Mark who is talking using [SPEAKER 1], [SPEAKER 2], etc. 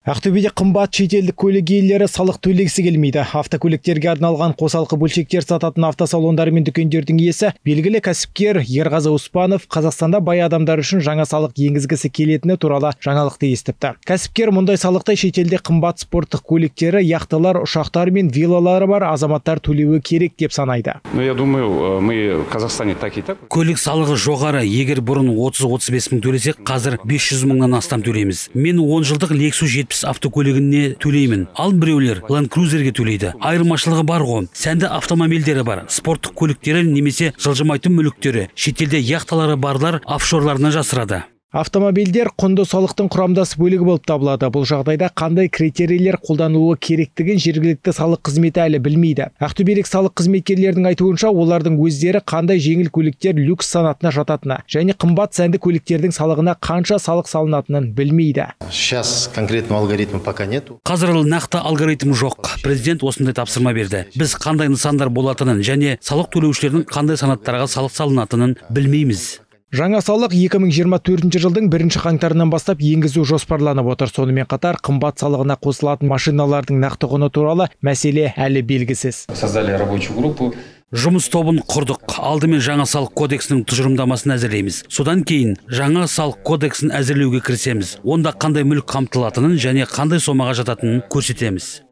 [SPEAKER 1] Ақтөбеде қымбат шетелдік көлік иелері салық төлегісі келмейді. Автокөліктерге арналған қосалқы бөлшектер сататын автосалондар мен дүкендердің иесі белгілі кәсіпкер Ерғазы Успанов Қазақстанда бай адамдар үшін жаңа салық енгізгісі келетіні туралы жаңалықты естіпті. Кәсіпкер мұндай салықты шетелде қымбат спорттық көліктері, яхталар, ұшақтар мен виллалары бар азаматтар төлеуі керек деп санайды.
[SPEAKER 2] Я думаю, мы в Казахстане так и так.
[SPEAKER 3] Көлік салығы жоғары. Егер бұрын 30-35 мың төлесек, қазір 500 мыңнан астам төлейміз. Мен 10 жылдық Lexus 70 автокөлігіне төлеймін. Ал біреулер Land Cruiserге төлейді. Айырмашылығы бар ғой. Сәнді автомобильдері бар. Спорттық көліктері немесе жылжымайтын мүліктері. Шетелде яхталары барлар офшорларына жасырады.
[SPEAKER 1] Автомобильдер құнды салықтың құрамдас бөлігі болып табылады. Бұл жағдайда қандай критерийлер қолданылуы керектігін жергілікті салық қызметі әлі білмейді. Ақтөбелік салық қызметкерлерінің айтуынша, олардың өздері қандай жеңіл көліктер люкс санатына жататыны және қымбат сәнді көліктердің салығына қанша салық салынатынын білмейді.
[SPEAKER 4] Сейчас конкретного алгоритма пока нету.
[SPEAKER 3] Қазір нақты алгоритм жоқ. Президент осындай тапсырма берді. Біз қандай нысандар болатынын және салық төлеушілердің қандай санаттарға салық салынатынын білмейміз.
[SPEAKER 1] Жаңа салық 2024 жылдың 1 қаңтарынан бастап енгізу жоспарланып отыр. Сонымен қатар қымбат салығына қосылатын машиналардың нақты құны туралы мәселе әлі белгісіз.
[SPEAKER 2] Создали рабочую группу.
[SPEAKER 3] Жұмыс тобын құрдық. Алдымен жаңа салық кодексінің тұжырымдамасын әзірлейміз. Содан кейін жаңа салық кодексін әзірлеуге кірісеміз. Онда қандай мүлік қамтылатынын және қандай сомаға жататынын көрсетеміз.